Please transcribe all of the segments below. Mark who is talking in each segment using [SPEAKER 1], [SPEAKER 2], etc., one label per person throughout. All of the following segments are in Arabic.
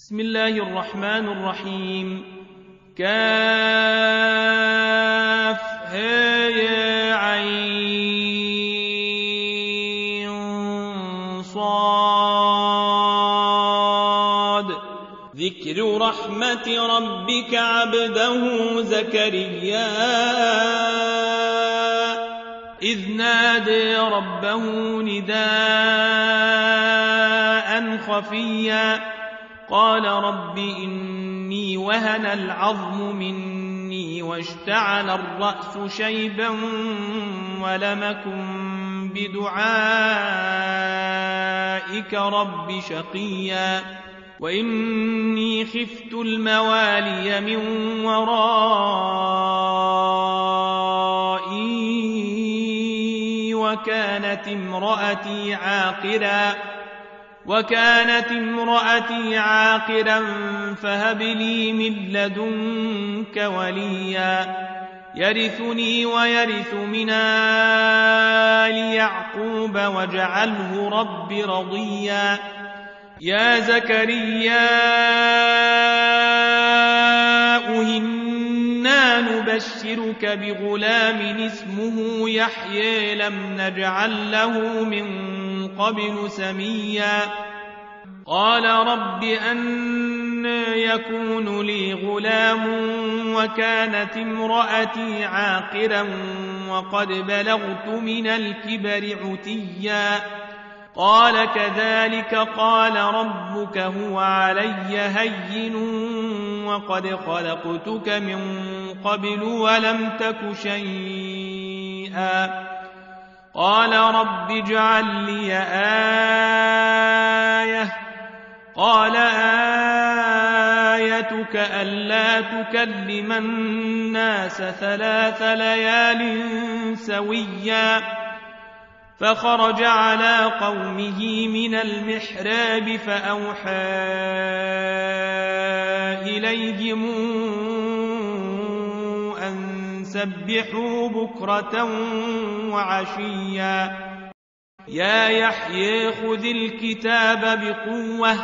[SPEAKER 1] بسم الله الرحمن الرحيم. كاف ها يا عين صاد. ذكر رحمة ربك عبده زكريا إذ نادى ربه نداء خفيا قال رب إني وهن العظم مني واشتعل الرأس شيبا ولم أكن بدعائك رب شقيا وإني خفت الموالي من ورائي وكانت امرأتي عاقرا فهب لي من لدنك وليا يرثني ويرث من آل يعقوب واجعله رب رضيا. يا زكريا إنا نبشرك بغلام اسمه يحيى لم نجعل له من قبل سميا. قال رب أنى يكون لي غلام وكانت امرأتي عاقرا وقد بلغت من الكبر عتيا. قال كذلك قال ربك هو علي هين وقد خلقتك من قبل ولم تك شيئا. قال رب اجعل لي آية. قال آيتك ألا تكلم الناس 3 ليال سويا. فخرج على قومه من المحراب فأوحى إليهم أن سبحوا بكرة وعشيا. يا يحيى خذ الكتاب بقوة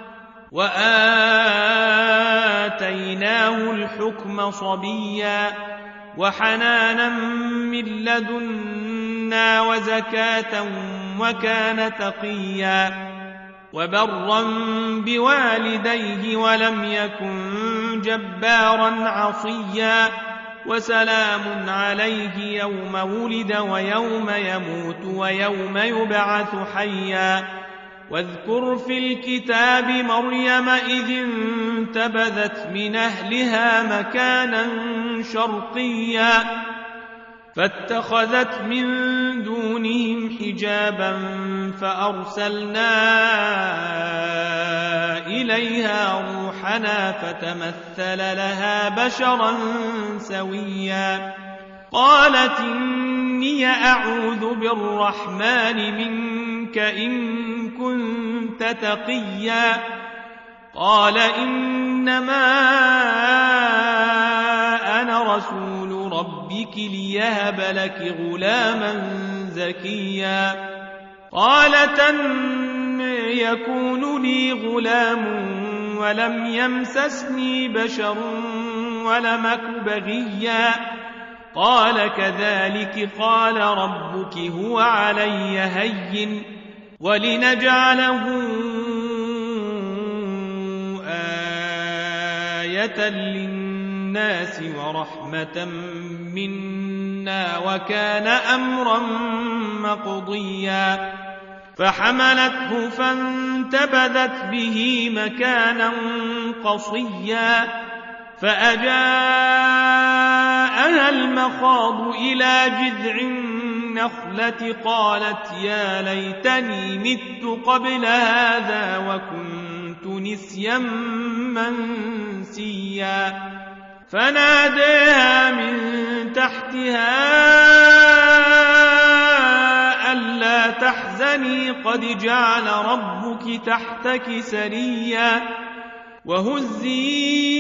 [SPEAKER 1] وآتيناه الحكم صبيا وحنانا من لدنا وزكاة وكان تقيا وبرا بوالديه ولم يكن جبارا عصيا. وسلام عليه يوم ولد ويوم يموت ويوم يبعث حيا. واذكر في الكتاب مريم إذ انتبذت من أهلها مكانا شرقيا فاتخذت من دونهم حجابا فأرسلنا إليها روحنا فتمثل لها بشرا سويا. قالت إني أعوذ بالرحمن منك إن كنت تقيا. قال إنما أنا رسول ربك ليهب لك غلاما زكيا. قالت أنى يكون لي غلام ولم يمسسني بشر ولم أك بغيا. قال كذلك قال ربك هو علي هين ولنجعله آية للناس ورحمة منا وكان أمرا مقضيا. فحملته فانتبذت به مكانا قصيا فأجاءها المخاض إلى جذع النخلة قالت يا ليتني مت قبل هذا وكنت نسيا منسيا. فناداها من تحتها ألا تحزني قد جعل ربك تحتك سريا وهزي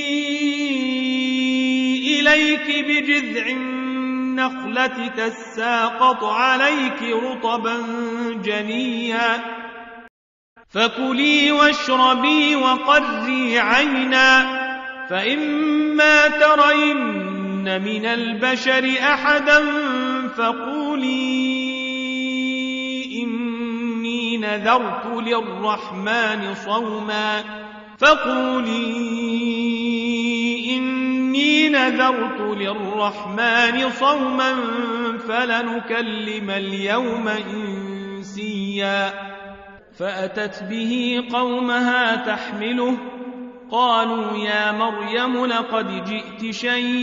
[SPEAKER 1] إليك بجذع النخلة تساقط عليك رطبا جنيا فكلي واشربي وقري عينا، فإما ترين من البشر أحدا فقولي إني نذرت للرحمن صوما فلنكلم اليوم إنسيا. فأتت به قومها تحمله، قالوا يا مريم لقد جئت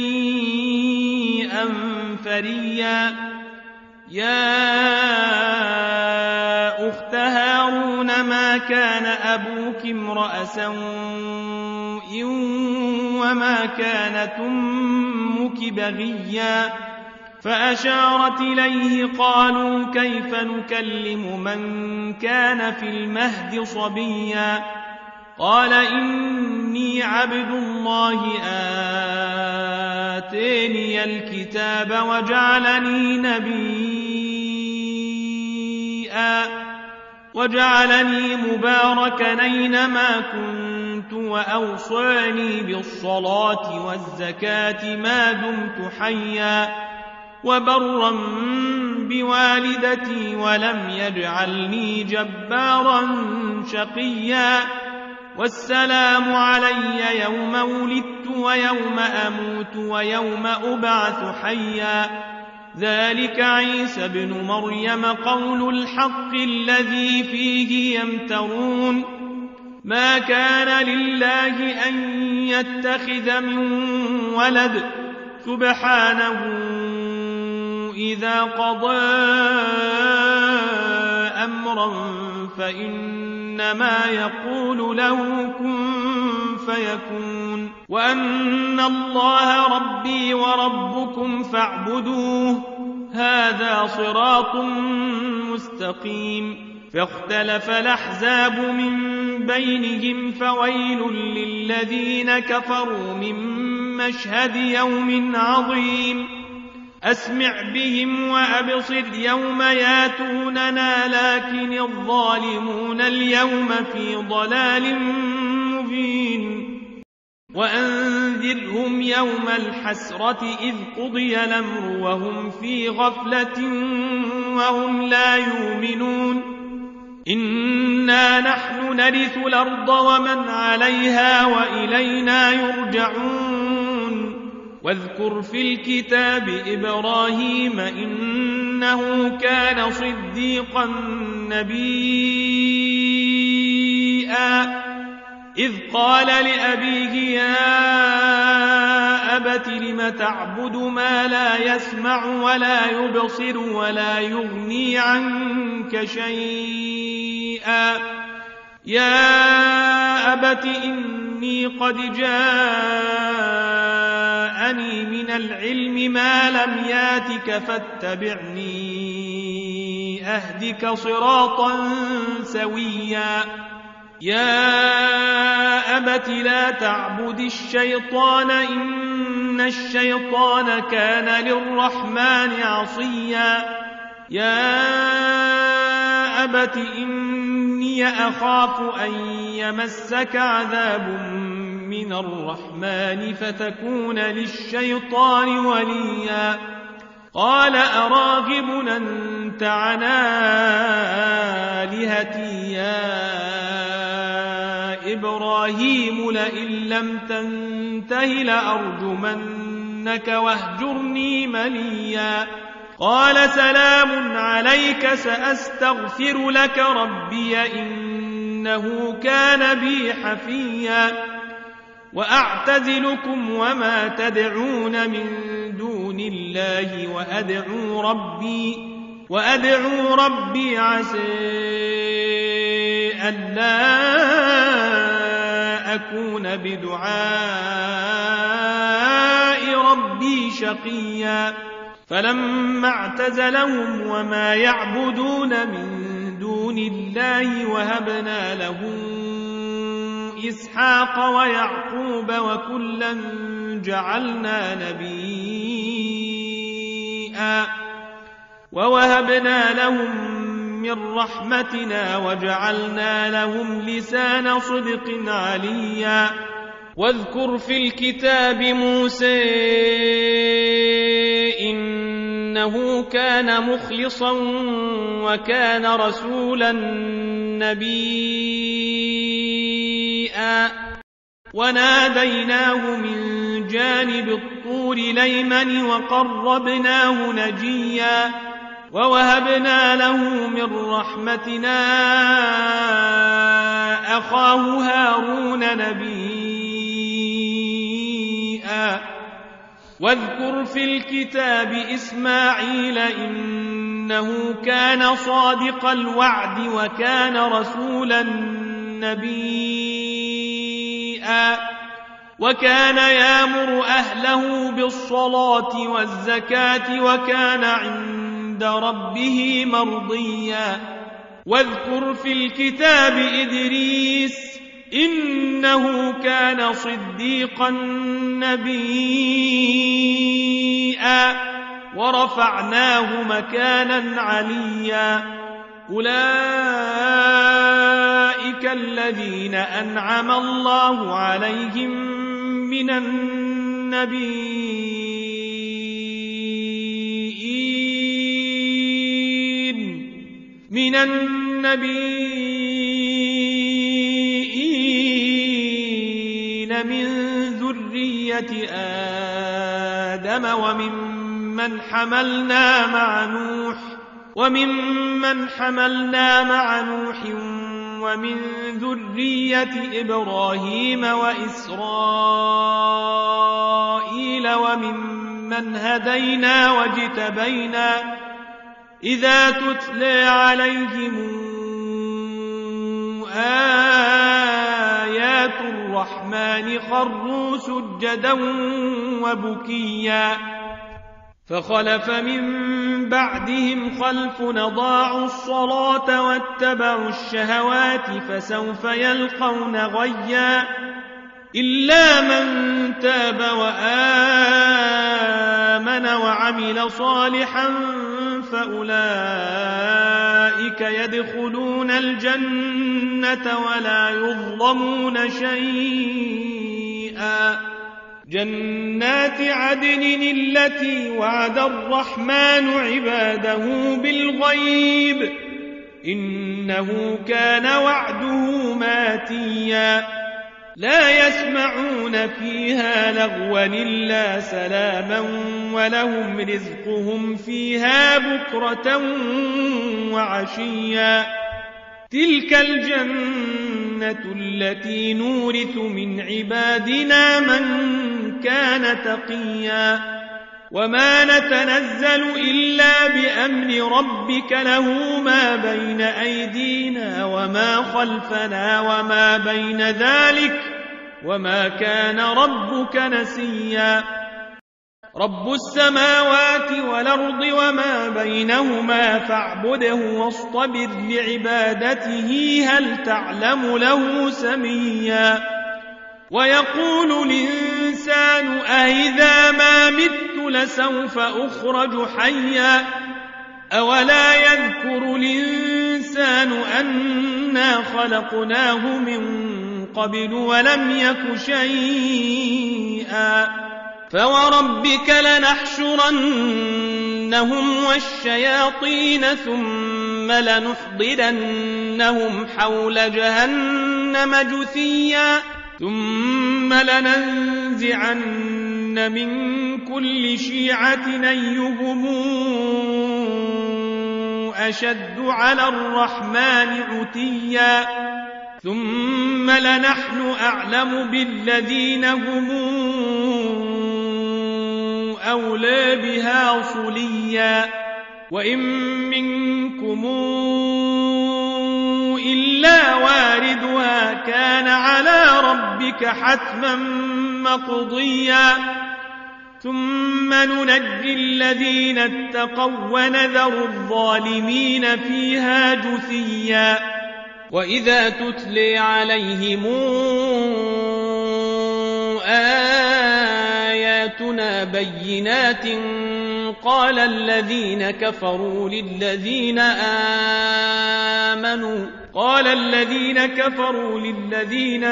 [SPEAKER 1] شيئا فريا. يا أخت هارون ما كان أبوك امرأ سوء وما كانت أمك بغيا. فأشارت إليه، قالوا كيف نكلم من كان في المهد صبيا. قال إني عبد الله آتاني الكتاب وجعلني مباركا أينما كنت وأوصاني بالصلاة والزكاة ما دمت حيا وبرا بوالدتي ولم يجعلني جبارا شقيا. والسلام علي يوم ولدت ويوم أموت ويوم أبعث حيا. ذلك عيسى ابن مريم قول الحق الذي فيه يمترون. ما كان لله أن يتخذ من ولد سبحانه إذا قضى أمرا فإنما يقول له كن فيكون. وأن الله ربي وربكم فاعبدوه هذا صراط مستقيم. فاختلف الأحزاب من بينهم فويل للذين كفروا من مشهد يوم عظيم. أسمع بهم وأبصر يوم ياتوننا لكن الظالمون اليوم في ضلال مبين. وأنذرهم يوم الحسرة إذ قضي الأمر وهم في غفلة وهم لا يؤمنون. إنا نحن نرث الأرض ومن عليها وإلينا يرجعون. واذكر في الكتاب إبراهيم إنه كان صديقا نبيا إذ قال لأبيه يا أبت لم تعبد ما لا يسمع ولا يبصر ولا يغني عنك شيئا. يا أبت إني قد جاءني من العلم ما لم ياتك فاتبعني أهدك صراطا سويا. يا أبت لا تعبد الشيطان إن الشيطان كان للرحمن عصيا. يا أبت إني أخاف أن يمسك عذاب من الرحمن فتكون للشيطان وليا. قال أراغب أنت عن آلهتي يا إبراهيم لئن لم تنته لأرجمنك واهجرني مليا. قال سلام عليك سأستغفر لك ربي إنه كان بي حفيا. وأعتزلكم وما تدعون من دون الله وأدعو ربي عسى ألا أكون بدعاء ربي شقيا. فلما اعتزلهم وما يعبدون من دون الله وهبنا له إسحاق ويعقوب وكلا جعلنا نبيا ووهبنا لهم من رحمتنا وجعلنا لهم لسان صدق عليا. واذكر في الكتاب موسى إنه كان مخلصا وكان رسولا نبيا. وناديناه من جانب الطور الأيمن وقربناه نجيا. ووهبنا له من رحمتنا أخاه هارون نبيا. واذكر في الكتاب إسماعيل إنه كان صادق الوعد وكان رسولا نبيا. وكان يأمر أهله بالصلاة والزكاة وكان عند ربه مرضيا. واذكر في الكتاب إدريس إنه كان صديقا نبيا. ورفعناه مكانا عليا. أولئك الذين أنعم الله عليهم من النبيين من ذرية آدم وممن حملنا مع نوح ومن ذرية إبراهيم وإسرائيل وممن هدينا واجتبينا. إذا تتلى عليهم آيات الرحمن خروا سجدا وبكيا. فخلف من بعدهم خلف أضاعوا الصلاة واتبعوا الشهوات فسوف يلقون غيا. إلا من تاب وآمن وعمل صالحا فأولئك يدخلون الجنة ولا يظلمون شيئا. جنات عدن التي وعد الرحمن عباده بالغيب إنه كان وعده ماتيا. لا يسمعون فيها لغوا إلا سلاما ولهم رزقهم فيها بكرة وعشيا. تلك الجنة التي نورث من عبادنا من كان تقيا. وما نتنزل إلا بأمر ربك له ما بين أيدينا وما خلفنا وما بين ذلك وما كان ربك نسيا. رب السماوات والأرض وما بينهما فاعبده واصطبر لعبادته هل تعلم له سميا. ويقول الإنسان أإذا ما مت لسوف أخرج حيا. أولا يذكر الإنسان أنا خلقناه من قبل ولم يك شيئا. فوربك لنحشرنهم والشياطين ثم لنحضرنهم حول جهنم جثيا. ثم لننزعن من كل شيعة أيهم أشد على الرحمن عتيا. ثم لنحن أعلم بالذين هم أولى بها صليا. وإن منكم إلا واردها كان على ربك حتما مقضيا. ثم ننجي الذين اتقوا ونذر الظالمين فيها جثيا. وإذا تتلي عليهم آياتنا بينات قال الذين كفروا للذين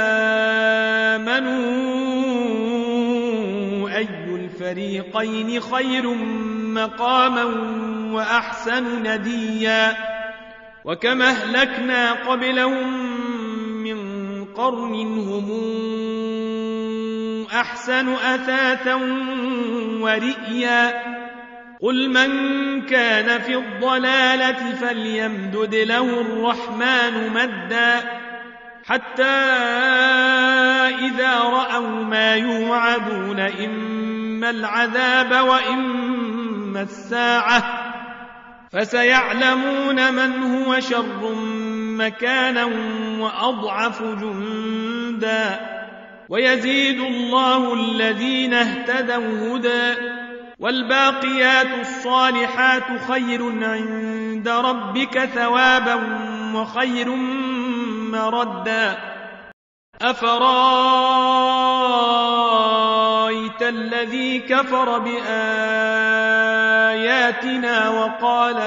[SPEAKER 1] آمنوا أي الفريقين خير مقاما وأحسن نديا وكم أهلكنا قبلهم من قرن هم أحسن أثاثا ورئيا قل من كان في الضلالة فليمدد له الرحمن مدا حتى إذا رأوا ما يوعدون إما العذاب وإما الساعة فسيعلمون من هو شر مكانا وأضعف جندا ويزيد الله الذين اهتدوا هدى والباقيات الصالحات خير عند ربك ثوابا وخير مردا أفرأيت الذي كفر بآياتنا وقال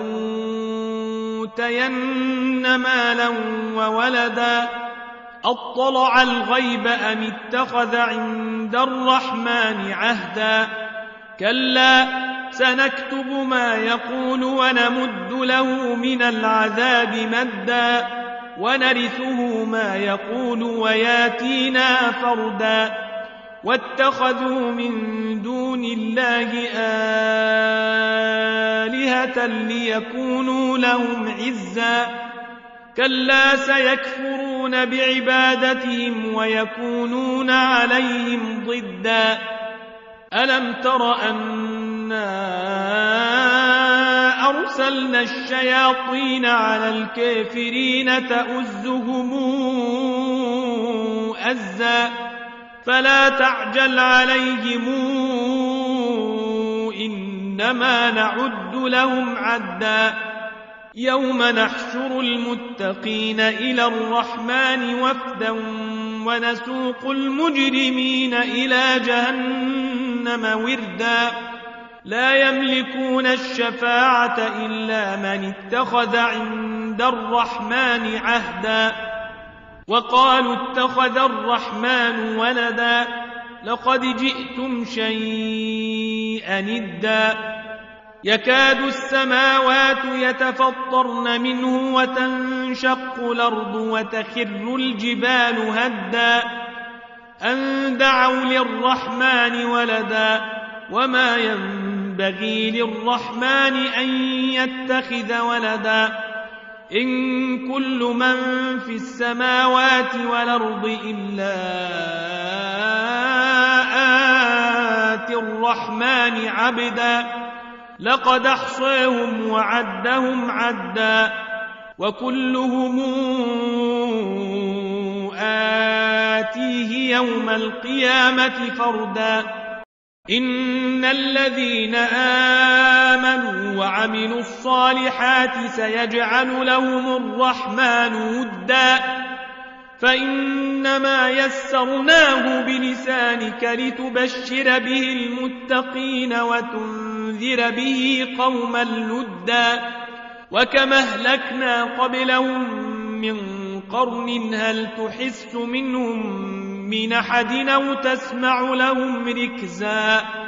[SPEAKER 1] لأوتين مالا وولدا أطلع الغيب أم اتخذ عند الرحمن عهدا كلا سنكتب ما يقول ونمد له من العذاب مدا ونرثه ما يقول وياتينا فردا واتخذوا من دون الله آلهة ليكونوا لهم عزا كلا سيكفرون بعبادتهم ويكونون عليهم ضدا ألم تر أنا أرسلنا الشياطين على الكافرين تؤزهم أزا فلا تعجل عليهم إنما نعد لهم عدا يوم نحشر المتقين إلى الرحمن وفدا ونسوق المجرمين إلى جهنم وردا لا يملكون الشفاعة إلا من اتخذ عند الرحمن عهدا وقالوا اتخذ الرحمن ولدا لقد جئتم شيئا إدا يكاد السماوات يتفطرن منه وتنشق الأرض وتخر الجبال هدا أن دعوا للرحمن ولدا وما ينبغي للرحمن أن يتخذ ولدا إن كل من في السماوات والأرض إلا آتي الرحمن عبدا لقد أحصاهم وعدهم عدا وكلهم آتيه يوم القيامة فردا إن الذين آمنوا وعملوا الصالحات سيجعل لهم الرحمن ودا فإنما يسرناه بلسانك لتبشر به المتقين وتنذر به قوما لدا وكما أهلكنا قبلهم من قرن هل تحس منهم من أحد أو تسمع لهم ركزا